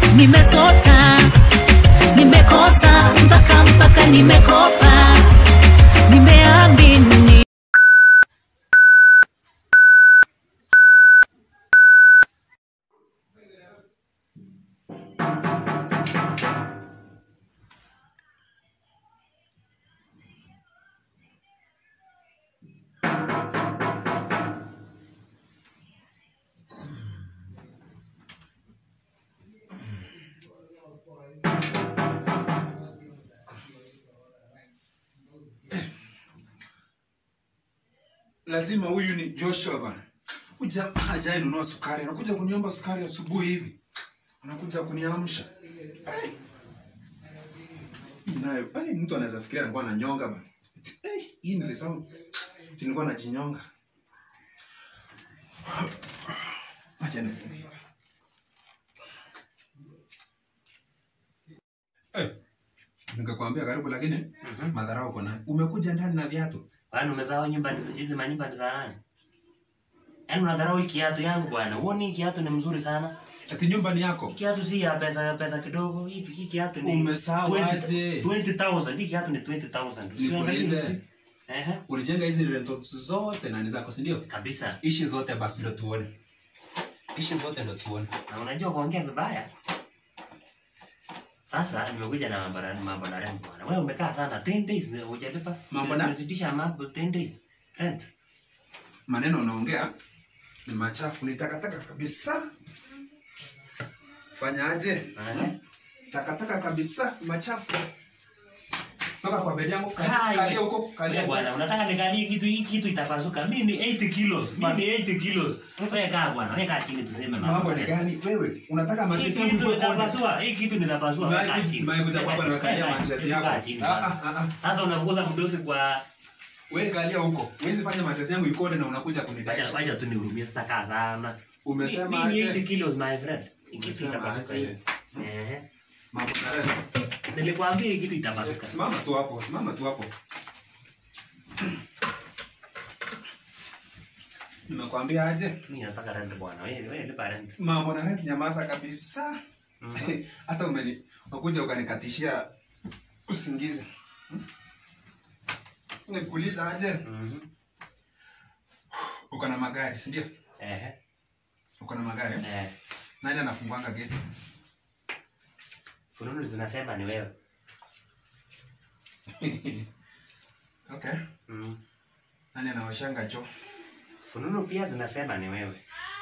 nimesota, nimekosa mpaka nimekopa, nimeamini. Lazima huyu ni Joshua bana. Kuja haja inunua sukari, anakuja kuniomba sukari asubuhi hivi. Anakuja kuniamsha. Inayo, mtu anaweza fikiria anakuwa ananyonga bana. Hii nilisahau. Nilikuwa najinyonga. Acha nifunge. Nikakwambia karibu lakini madharau uko nayo. Umekuja ndani na viatu. Bwana umezao nyumba hizi manyumba ni za nani? Yaani unadharau kiatu yangu bwana. Uone kiatu ni mzuri sana. Ati nyumba ni yako? Kiatu si ya pesa kidogo. Hivi kiatu ni umesahau aje? 20,000. Hii kiatu ni 20,000. Usiangalie. Ulijenga hizi rentals zote na ni zako si ndio? Kabisa. Ishi zote basi ndio tuone. Ishi zote ndio tuone. Na unajua kuongea vibaya. Sasa nimekuja na mambo na rent bwana. Wewe umekaa sana 10 days hujalipa. Mambo na unazidisha mambo 10 days. Rent. Maneno unaongea ni machafu, ni takataka kabisa. Fanya aje? Takataka kabisa, machafu. Toka kwa bedi yangu, kalia huko, kalia bwana. Unataka nikalie kitu hii kitu itapasuka. Mimi ni 80 kilos. Mimi ni 80 kilos. Wewe kaa bwana, wewe kaa chini tuseme mambo ni gani? Wewe unataka mattress yangu iko itapasua. Hii kitu nitapasua. Wewe kaa chini. Mimi kuja kwamba nakalia mattress yako. Sasa unafukuza mdosi kwa wewe kalia huko. Wewe fanya mattress yangu ikode na unakuja kunidai. Wacha tu nihurumie sitakaa sana. Umesema aje? Mimi 80 kilos my friend. Kitu itapasuka. Mambo na rent. Nilikwambia kitu itapasuka. Simama tu hapo, simama tu hapo. Nimekwambia aje? Mimi nataka rent bwana. Wewe lipa rent. Mambo na rent nyamaza kabisa. Hata unakuja ukanikatishia usingizi. Nikuuliza aje? Uko na magari, si ndio? Uko na magari? Nani anafunguanga gate? Fununu zinasema ni wewe. Okay. Nani anaoshanga choo? Fununu pia zinasema ni wewe.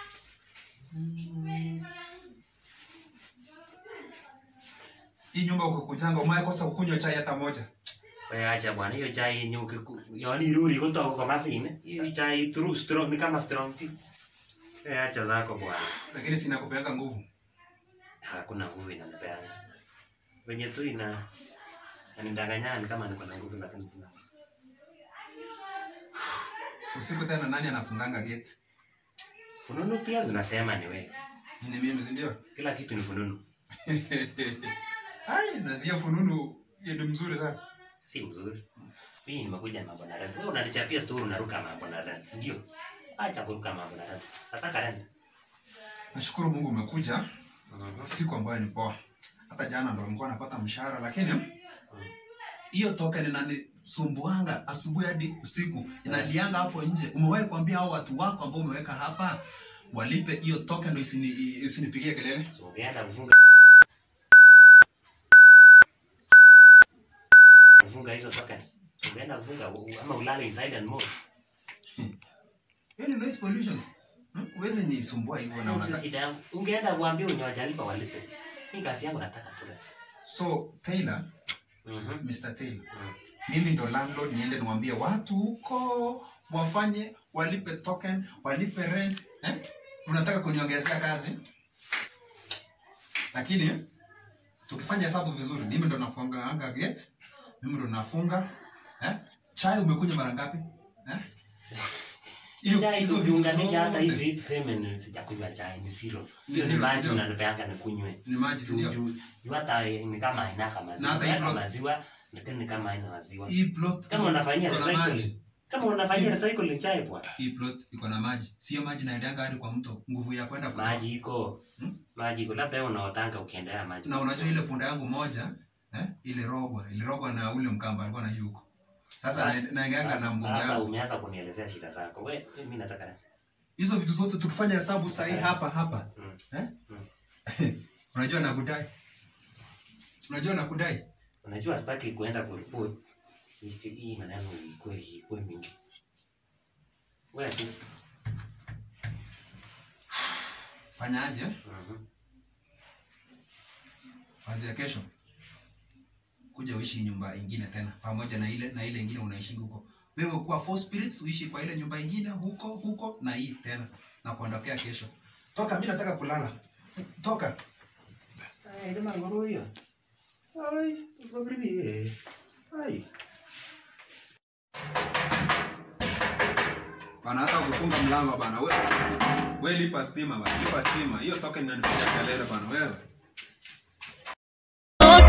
Hii nyumba uko kujanga umekosa kukunywa chai hata moja. Wewe acha bwana, hiyo chai yenye yaani ruri kutoka kwa mashine. Hiyo chai true strong ni kama strong tea. Wewe acha zako bwana. Lakini sina kupeanga nguvu. Hakuna nguvu inanipeana. Wenye tu anidanganyani kama niko na nguvu lakini sina. Usiku tena nani anafunganga gate? Fununu pia zinasema ni wewe. Ni mimi si ndio? Kila kitu ni fununu. Nazia fununu ni mzuri sana. Si mzuri. Mimi nimekuja na mambo na rent. Wewe unanichapia story unaruka mambo na rent, ndio? Acha kuruka mambo na rent. Nataka rent. Nashukuru Mungu umekuja. Siku ambayo ni poa. Hata jana ndo nilikuwa napata mshahara lakini hiyo token inanisumbuanga asubuhi hadi usiku. Inalianga hapo nje. Umewahi kuambia hao watu wako ambao umeweka hapa walipe hiyo token ndo isinipigie kelele? So ukienda kufunga hizo tokens. Ukienda kufunga ama ulale inside and mode. Yaani noise pollutions. Uweze nisumbua hivyo na unataka. Shida yangu. Ungeenda kuambia unyowajalipa walipe. Mimi kazi yangu nataka tu. So Taylor, Mr. Taylor. Mimi ndo landlord niende niwaambie watu huko wafanye walipe token, walipe rent, Unataka kuniongezea kazi? Lakini tukifanya hesabu vizuri, mimi ndo nafunga gate, mimi ndo nafunga, Chai umekunywa mara ngapi? Hizo viunganisha hata hivi tuseme sijakunywa chai ni zero. Hiyo ni maji unanipeanga nikunywe. Ni maji sio? Juu hata ni kama haina kama maziwa. Na hata maziwa ni kama haina maziwa. Hii plot kama unafanyia recycle. Kama unafanyia recycling chai bwana. Hii plot iko na maji. Sio maji naendanga hadi kwa mto. Nguvu ya kwenda kwa Maji iko. Maji iko labda wewe unaotanga ukiendea maji. Na unajua ile punda yangu moja, ile rogwa na ule mkamba alikuwa na yuko. Sasa nainganga na mbunga yangu. Sasa umeanza kunielezea shida zako. Wewe mimi nataka hizo vitu zote tukifanya hesabu sahihi hapa. Unajua nakudai. Unajua sitaki kuenda kuripoti. Hii maneno ikuwe mingi. Wewe tu fanyaje? Kuanzia kesho kuja uishi nyumba ingine tena pamoja na ile ingine unaishi huko. Wewe kuwa four spirits uishi kwa ile nyumba ingine huko na hii tena na kuondokea kesho. Toka, mimi nataka kulala. Toka. Kama ngoro hiyo. Uko bibi. Bana hata kufunga mlango bana wewe lipa stima bana. Lipa stima. Hiyo token inanipigia kelele bana wewe.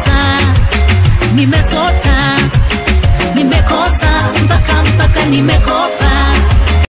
Nimesota, nimekosa mpaka nimekosa.